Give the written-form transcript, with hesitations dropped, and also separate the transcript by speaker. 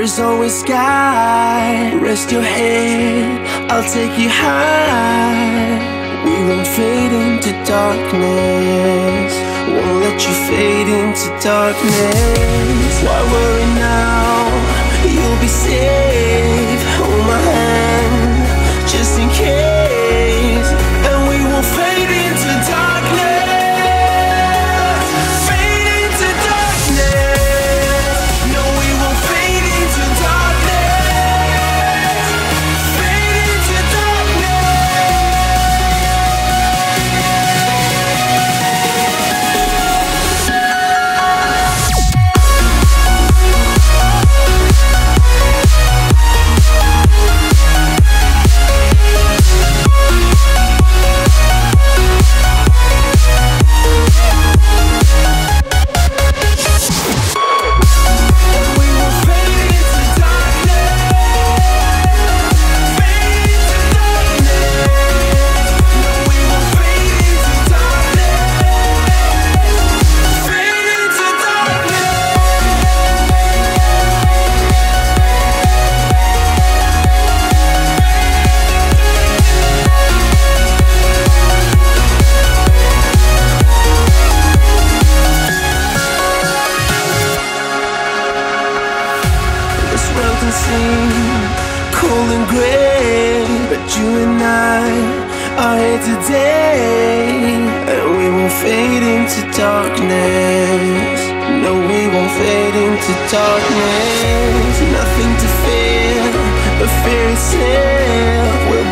Speaker 1: is always sky. Rest your head, I'll take you high. We won't fade into darkness, won't let you fade into darkness. Why worry now? You'll be safe. Hold my hand, just in case. And we won't fade into darkness. Fade into darkness. No, we won't fade into darkness. Fade into cold and gray, but you and I are here today, and we won't fade into darkness. No, we won't fade into darkness. Nothing to fear but fear itself. We'll